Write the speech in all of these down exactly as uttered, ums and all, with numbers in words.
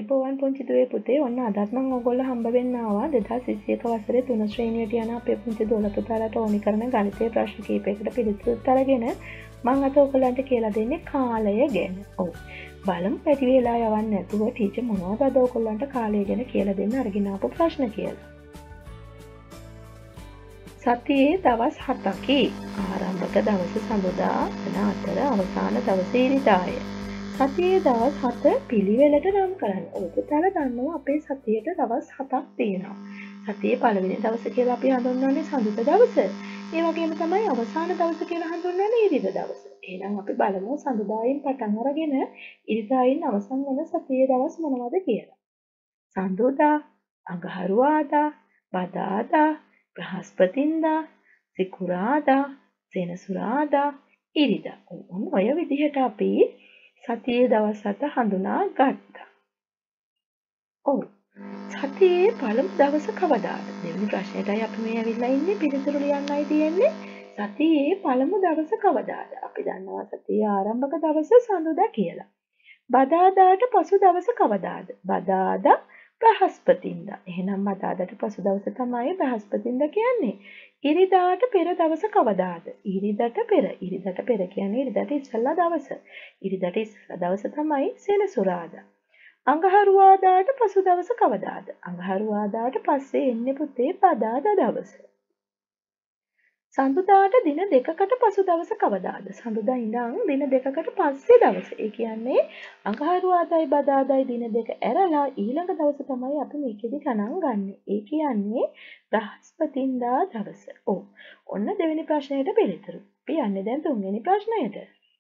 අයිබෝවන් පුංචි දුවේ පුතේ ඔන්න අදත් මම ඔයගොල්ලෝ හම්බ වෙන්න ආවා දෙදාස් විසි එක වසරේ තුන ශ්‍රේණියට යන අපේ පුංචි දොළ පුතාලට ඕනි කරන ගණිතයේ ප්‍රශ්න කිහිපයකට පිළිතුරු අරගෙන මම අද ඔයගොල්ලන්ට කියලා දෙන්නේ කාලය ගැන. ඔව්. බලමු පැටි වෙලා යවන්න නැතුව ටීචර් මොනවද අද ඔයගොල්ලන්ට කාලය ගැන කියලා දෙන්න අරගෙන ආපු ප්‍රශ්න කියලා. සතියේ දවස් හතකි. ආරම්භක දවස සඳුදා වන අතර අවසාන දවස ඉරිදාය. සතියේ දවස් හත පිළිවෙලට නම් කරන්න. ඔය පුතාලා දන්නවා අපේ සතියේට දවස් හතක් තියෙනවා. සතියේ පළවෙනි දවස කියලා අපි හඳුන්වන්නේ සඳුදා දවස. ඒ වගේම තමයි අවසාන දවස කියලා හඳුන්වන්නේ ඉරිදා දවස. එහෙනම් අපි බලමු සඳුදායින් පටන් අරගෙන ඉරිදායින් අවසන් වන සතියේ දවස් මොනවද කියලා. සඳුදා, අඟහරුවාදා, බදාදා, බ්‍රහස්පතින්දා, සිකුරාදා, සෙනසුරාදා, ඉරිදා. ඔන්න ඔය විදිහට අපි සතියේ දවස් හත හඳුනා ගත්තා. ඔව්. සතියේ පළමු දවස කවදාද? දෙවෙනි ප්‍රශ්නෙටයි අපි මේ ඇවිල්ලා ඉන්නේ පිළිතුරු ලියන්නයි තියෙන්නේ. සතියේ පළමු දවස කවදාද? අපි දන්නවා සතියේ ආරම්භක දවස සඳුදා කියලා. බදාදාට පසු දවස කවදාද? බදාදා බ්‍රහස්පතින්දා. එහෙනම් බදාදාට පසු දවස තමයි බ්‍රහස්පතින්දා කියන්නේ. ඉරිදාට පෙර දවස කවදාද? ඉරිදාට පෙර. ඉරිදාට පෙර කියන්නේ ඉරිදාට ඉස්සෙල්ලා දවස. ඉරිදාට ඉස්සෙල්ලා දවස තමයි සෙනසුරාදා. අඟහරුවාදාට පසු දවස කවදාද? අඟහරුවාදාට පස්සේ එන්නේ පුතේ බදාදා දවස. සඳුදාට දින දෙකකට පසු දවස කවදාද? සඳුදා ඉඳන් දින දෙකකට පස්සේ දවස. ඒ කියන්නේ අඟහරුවාදායි බදාදායි දින දෙක ඇරලා ඊළඟ දවස තමයි අපි මේකෙදි ගණන් ගන්නෙ. ඒ කියන්නේ බ්‍රහස්පතින්දා දවස. ඔව්. ඔන්න දෙවෙනි ප්‍රශ්නයට පිළිතුරු. අපි යන්නේ දැන් තුන්වෙනි ප්‍රශ්නයට.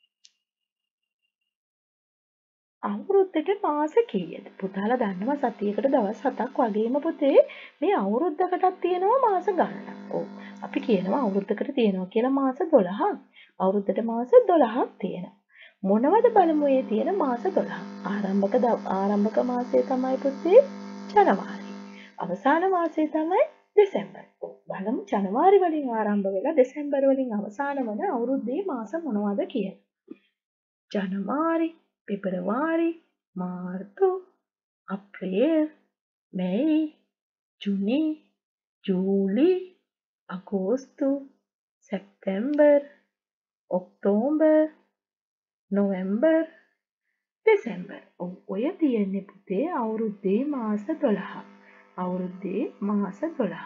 අවුරුද්දට මාස කීයද? පුතාලා දන්නවා සතියකට දවස් හතක් වගේම පුතේ මේ අවුරුද්දකටත් තියෙනවා මාස ගණනක්. ඔව්. අපි කියනවා අවුරුද්දකට තියෙනවා කියලා මාස දොළහක්. අවුරුද්දට මාස දොළහක් තියෙනවා. මොනවද බලමු මේ තියෙන මාස දොළහ. ආරම්භක ආරම්භක මාසය තමයි පුතේ ජනවාරි. අවසාන මාසය තමයි දෙසැම්බර්. බලමු ජනවාරි වලින් ආරම්භ වෙලා දෙසැම්බර් වලින් අවසාන වන අවුරුද්දේ මාස මොනවද කියලා. ජනවාරි, පෙබරවාරි, මාර්තු, අප්‍රේල්, මැයි, ජුනි, ජූලි, අගෝස්තු, සැප්තැම්බර්, ඔක්තෝබර්, නොවැම්බර්, දෙසැම්බර්. ඔය තියෙන්නේ පුතේ අවුරුද්දේ මාස දොළහ. අවුරුද්දේ මාස දොළහ.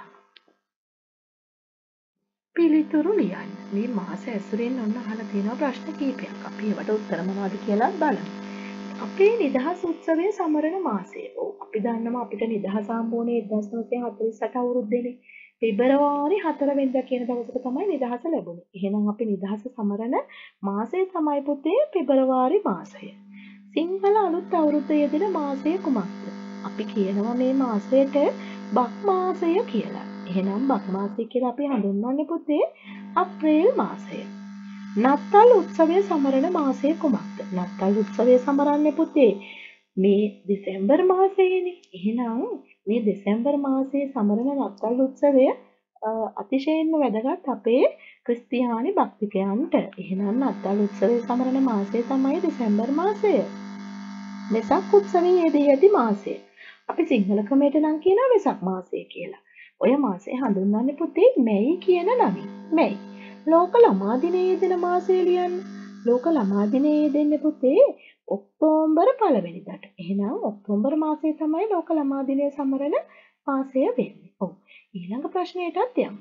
පිළිතුරු ලියන්න. මේ මාස ඇසුරෙන් ඔන්න අහලා තියෙනවා ප්‍රශ්න කිහිපයක්. අපි ඒවට උත්තර මොනවද කියලා බලමු. අපේ නිදහස් උත්සවය සමරන මාසය. ඔව් අපි දන්නවා අපිට නිදහස් සම්පූර්ණ එක්දාස් නවසිය හතළිස් අට අවුරුද්දේනේ. පෙබරවාරි හතර වෙනිදා කියන දවසට තමයි නිදහස ලැබුණේ. එහෙනම් අපි නිදහස සමරන මාසය තමයි පුතේ පෙබරවාරි මාසය. සිංහල අලුත් අවුරුද්ද යෙදෙන මාසය කුමක්ද? අපි කියනවා මේ මාසයට බක් මාසය කියලා. එහෙනම් බක් මාසය කියලා අපි හඳුන්වන්නේ පුතේ අප්‍රේල් මාසය. නත්තල් උත්සවය සමරන මාසය කුමක්ද? නත්තල් උත්සවය සමරන්නේ පුතේ මේ දෙසැම්බර් මාසයේනේ. එහෙනම් මේ දෙසැම්බර් මාසයේ සමරන නත්තල් උත්සවය අතිශයින්ම වැදගත් අපේ ක්‍රිස්තියානි භක්තිකයන්ට. එහෙනම් නත්තල් උත්සවය සමරන මාසය තමයි දෙසැම්බර් මාසය. වෙසක් උත්සවයේ යෙදී ඇති මාසය. අපි සිංහල ක්‍රමයට නම් කියනවා වෙසක් මාසය කියලා. ඔය මාසය හඳුන්වන්නේ පුතේ මැයි කියන නමින්. මැයි. ලෝක ළමා දිනයේ යෙදෙන මාසය ලියන්න. ලෝක ළමා දිනයේ යෙදෙන්නේ පුතේ ඔක්තෝබර් පළවෙනිදාට. එහෙනම් ඔක්තෝබර් මාසය තමයි ලෝක ළමා දිනය සමරන මාසය වෙන්නේ. ඔව්. ඊළඟ ප්‍රශ්නයටත් යමු.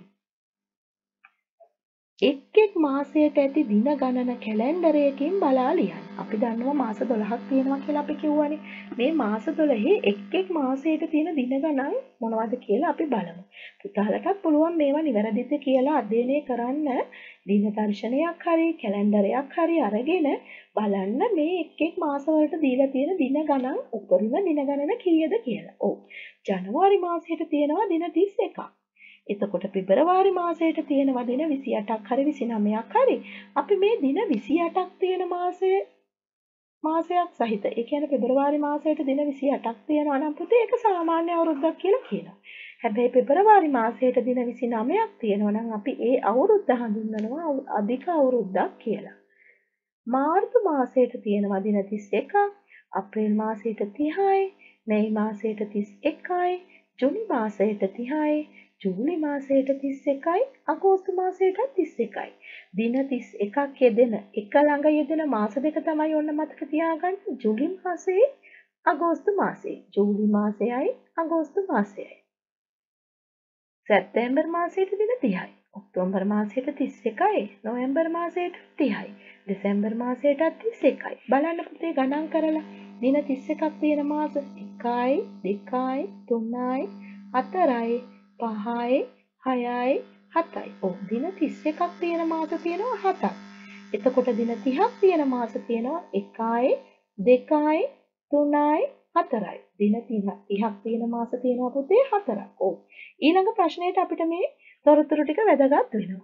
එක් එක් මාසයට ඇති දින ගණන කැලෙන්ඩරයකින් බලා ලියන්න. අපි දන්නවා මාස දොළහක් තියෙනවා කියලා අපි කිව්වනේ. මේ මාස දොළහේ එක් එක් මාසයට තියෙන දින ගණන් මොනවද කියලා අපි බලමු. පුතාලටත් පුළුවන් මේවා නිවැරදිද කියලා අධ්‍යයනය කරන්න දින දර්ශනයක් හරි කැලෙන්ඩරයක් හරි අරගෙන බලන්න මේ එක් එක් මාස වලට දීලා තියෙන දින ගණන් උපරිම දින ගණන කීයද කියලා. ඔව්. ජනවාරි මාසයට තියෙනවා දින තිස් එකක්. එතකොට පෙබරවාරි මාසයට තියෙනවා දින විසි අටක් හරි විසි නවයක් හරි. අපි මේ දින විසි අටක් තියෙන මාසයේ මාසයක් සහිත. ඒ කියන්නේ පෙබරවාරි මාසයට දින විසි අටක් තියෙනවා නම් පුතේ ඒක සාමාන්‍ය අවුරුද්දක් කියලා කියනවා. හැබැයි පෙබරවාරි මාසයට දින විසි නවයක් තියෙනවා නම් අපි ඒ අවුරුද්ද හඳුන්වනවා අධික අවුරුද්දක් කියලා. මාර්තු මාසයට තියෙනවා දින තිස් එකක්, අප්‍රේල් මාසයට තිහයි, මේ මාසයට තිස් එකයි, ජුනි මාසයට තිහයි, ජූලි මාසයට තිස් එකයි, අගෝස්තු මාසයට තිස් එකයි. දින තිස් එකක් යෙදෙන එක ළඟ යෙදෙන මාස දෙක තමයි ඔන්න මතක තියාගන්න. ජූලි මාසයේ අගෝස්තු මාසයේ. ජූලි මාසයයි අගෝස්තු මාසයයි. සැප්තැම්බර් මාසයට දින තිහයි. ඔක්තෝබර් මාසයට තිස් එකයි, නොවැම්බර් මාසයට තිහයි, දෙසැම්බර් මාසයටත් තිස් එකයි. බලන්න පුතේ ගණන් කරලා දින තිස් එකක් තියෙන මාස එකයි, දෙකයි, තුනයි, හතරයි, පහයි, හයයි, හතයි. ඔව් දින තිස් එකක් තියෙන මාස තියෙනවා හතක්. එතකොට දින තිහක් තියෙන මාස තියෙනවා එකයි, දෙකයි, තුනයි, හතරයි. දින තිහක් තියෙන මාස තියෙනවා පුතේ හතරක්. ඔව්. ඊළඟ ප්‍රශ්නයට අපිට මේ තොරතුරු ටික වැදගත් වෙනවා.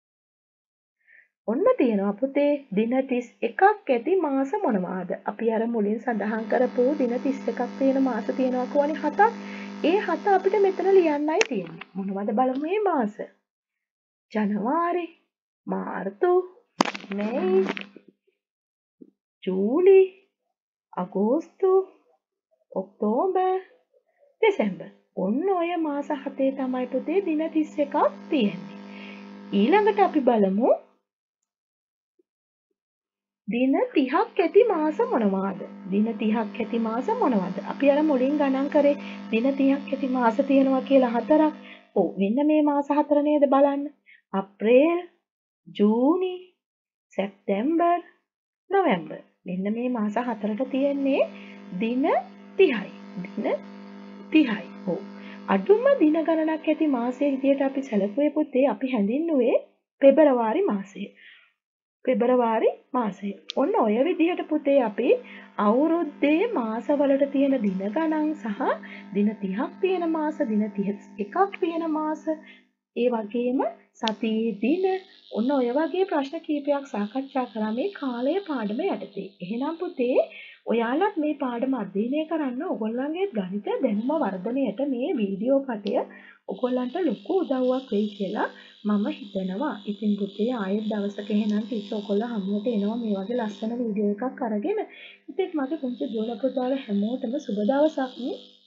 ඔන්න තියෙනවා පුතේ දින තිස් එකක් ඇති මාස මොනවාද? අපි අර මුලින් සඳහන් කරපු දින තිස් එකක් තියෙන මාස තියෙනවා කියවනේ හතක්. ඒ හත අපිට මෙතන ලියන්නයි තියෙන්නේ. මොනවද බලමු මේ මාස? ජනවාරි, මාර්තු, මැයි, ජූලි, අගෝස්තු, ඔක්තෝබර්, දෙසැම්බර්. ඔන්න ඔය මාස හතේ තමයි පුතේ දින තිස් එකක් තියෙන්නේ. ඊළඟට අපි බලමු දින තිහක් ඇති මාස මොනවාද? දින තිහක් ඇති මාස මොනවද? අපි අර මුලින් ගණන් කරේ දින තිහක් ඇති මාස තියෙනවා කියලා හතරක්. ඔව් මෙන්න මේ මාස හතර නේද බලන්න. අප්‍රේල්, ජූනි, සැප්තැම්බර්, නොවැම්බර්. මෙන්න මේ මාස හතරට තියෙන්නේ දින තිහයි. දින තිහයි. ඔව්. අඩුම දින ගණනක් ඇති මාසයේ විදියට අපි සැලකුවේ පුතේ අපි හැඳින්නුවේ පෙබරවාරි මාසය. පෙබරවාරි මාසය. ඔන්න ඔය විදිහට පුතේ අපි අවුරුද්දේ මාසවලට තියෙන දින ගණන් සහ දින තිහක් තියෙන මාස, දින තිස් එකක් තියෙන මාස, ඒ වගේම සතියේ දින ඔන්න ඔය වගේ ප්‍රශ්න කීපයක් සාකච්ඡා කරා මේ කාලය පාඩම යටතේ. එහෙනම් පුතේ ඔයාලත් මේ පාඩම අධ්‍යයනය කරන්න ඔයගොල්ලන්ගේ ගණිත දැනුම වර්ධනයට මේ වීඩියෝ පටය ඔයගොල්ලන්ට ලොකු උදව්වක් වෙයි කියලා මම හිතනවා. ඉතින් පුතේ ආයෙත් දවසක එහෙනම් ටීචර් ඔයගොල්ලෝ හමුවට එනවා මේ වගේ ලස්සන වීඩියෝ එකක් අරගෙන. ඉතින් මගේ පුංචි දුවලා පුතාලා හැමෝටම සුබ දවසක් නේ.